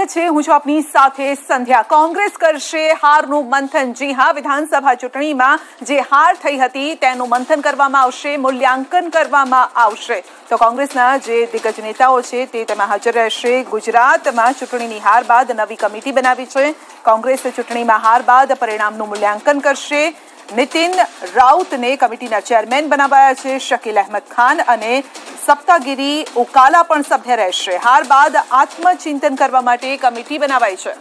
સ્વાગત છે. હું છું આપની સાથે સંધ્યા. કોંગ્રેસ કરશે હારનું મંથન. જી હા, વિધાનસભા ચૂંટણીમાં જે હાર થઈ હતી તેનું મંથન કરવામાં આવશે, મૂલ્યાંકન કરવામાં આવશે. તો કોંગ્રેસના જે દિગ્ગજ નેતાઓ છે તે તેમાં હાજર રહેશે. ગુજરાતમાં ચૂંટણીની હાર બાદ નવી કમિટી બનાવી છે. કોંગ્રેસ ચૂંટણીમાં હાર બાદ પરિણામનું મૂલ્યાંકન કરશે. નીતિન રાઉતને કમિટીના ચેરમેન બનાવાયા છે. શકીલ અહેમદ ખાન અને સપ્તાગીરી ઉકાલા પણ સભ્ય રહેશે. હાર બાદ આત્મચિંતન કરવા માટે કમિટી બનાવાઈ છે.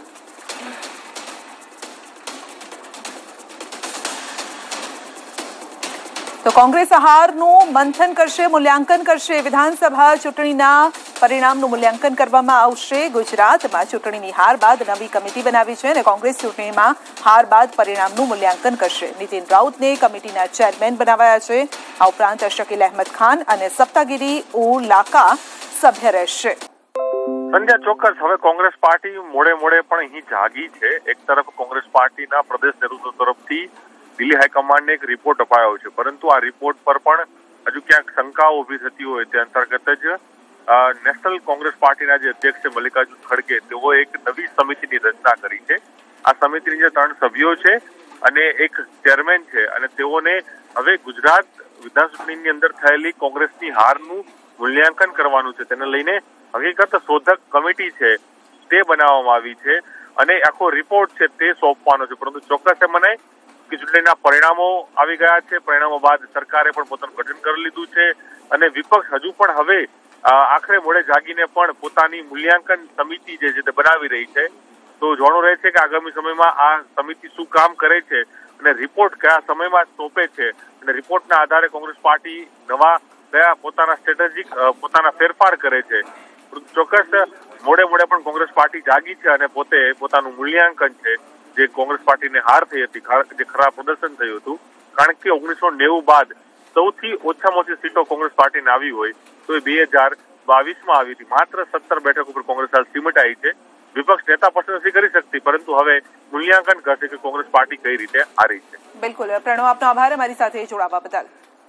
તો કોંગ્રેસ હારનું મંથન કરશે, મૂલ્યાંકન કરશે. વિધાનસભા ચૂંટણીના પરિણામનું મૂલ્યાંકન કરવામાં આવશે. ગુજરાતમાં ચૂંટણીની હાર બાદ નવી કમિટી બનાવી છે અને કોંગ્રેસ ચૂંટણીમાં હાર બાદ પરિણામનું મૂલ્યાંકન કરશે. નીતિન રાઉતને કમિટીના ચેરમેન બનાવાયા છે. આ ઉપરાંત શકીલ અહેમદ ખાન અને સપ્તાગીરી ઉલાકા સભ્ય રહેશે. સંધ્યા, ચોક્કસ હવે કોંગ્રેસ પાર્ટી મોડે પણ અહીં જાગી છે. એક તરફ કોંગ્રેસ પાર્ટીના પ્રદેશ નેતૃત્વ તરફથી દિલ્હી હાઈકમાન્ડને એક રિપોર્ટ અપાયો છે, પરંતુ આ રિપોર્ટ પર પણ હજુ ક્યાંક શંકાઓ ઉભી થતી હોય તે અંતર્ગત જ નેશનલ કોંગ્રેસ પાર્ટીના જે અધ્યક્ષ છે મલ્લિકાર્જુન ખડગે, તેઓ એક નવી સમિતિની રચના કરી છે. આ સમિતિની જે 3 સભ્યો છે અને એક ચેરમેન છે અને તેઓને હવે ગુજરાત વિધાનસભા ચૂંટણીની અંદર થયેલી કોંગ્રેસની હારનું મૂલ્યાંકન કરવાનું છે. તેને લઈને હકીકત શોધક કમિટી છે તે બનાવવામાં આવી છે અને આખો રિપોર્ટ છે તે સોંપવાનો છે. પરંતુ ચોક્કસ મને ચૂંટણીના પરિણામો આવી ગયા છે. પરિણામો બાદ સરકારે પણ પોતાનું ગઠન કરી લીધું છે અને વિપક્ષ હજુ પણ હવે આખરે મોડે જાગીને પણ પોતાની મૂલ્યાંકન સમિતિ જે છે તે બનાવી રહી છે. તો જાણવું રહે છે કે આગામી સમયમાં આ સમિતિ શું કામ કરે છે અને રિપોર્ટ કયા સમયમાં સોંપે છે અને રિપોર્ટના આધારે કોંગ્રેસ પાર્ટી કયા પોતાના સ્ટ્રેટેજિક પોતાના ફેરફાર કરે છે. ચોક્કસ મોડે પણ કોંગ્રેસ પાર્ટી જાગી છે અને પોતે પોતાનું મૂલ્યાંકન છે જે કોંગ્રેસ પાર્ટીને હાર થઈ હતી, જે ખરાબ પ્રદર્શન થયું હતું. કારણ કે 1990 બાદ સૌથી ઓછામાં ઓછી સીટો કોંગ્રેસ પાર્ટીને આવી હોય તો એ 2022માં આવી હતી. માત્ર 17 બેઠક ઉપર કોંગ્રેસ હાલ સિમટાઈ છે. વિપક્ષ નેતા પસંદ નથી કરી શકતી, પરંતુ હવે મૂલ્યાંકન કરશે કે કોંગ્રેસ પાર્ટી કઈ રીતે હારી છે. બિલકુલ પ્રણવ, આપનો આભાર અમારી સાથે જોડાવા બદલ.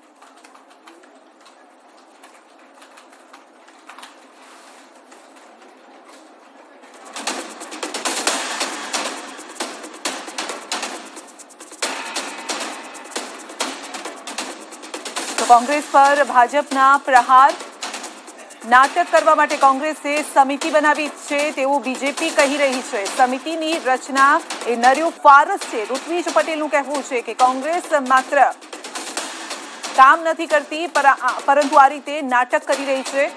કોંગ્રેસ પર ભાજપના પ્રહાર નાટક કરવા માટે કોંગ્રેસે સમિતિ બનાવી છે તેવું બીજેપી કહી રહી છે. સમિતિની રચના એ નર્યું ફારસ છે. ઋત્વિજ પટેલનું કહેવું છે કે કોંગ્રેસ માત્ર કામ નથી કરતી પરંતુ આ રીતે નાટક કરી રહી છે.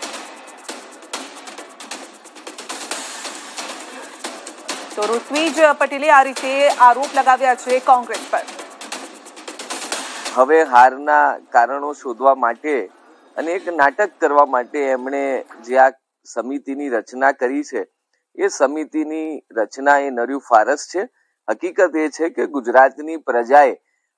તો ઋત્વિજ પટેલે આ રીતે આરોપ લગાવ્યા છે કોંગ્રેસ પર. હવે હારના કારણો શોધવા માટે અને એક નાટક કરવા માટે એમણે જે આ સમિતિની રચના કરી છે એ સમિતિની રચના એ નર્યું ફારસ છે. હકીકત એ છે કે ગુજરાતની પ્રજાએ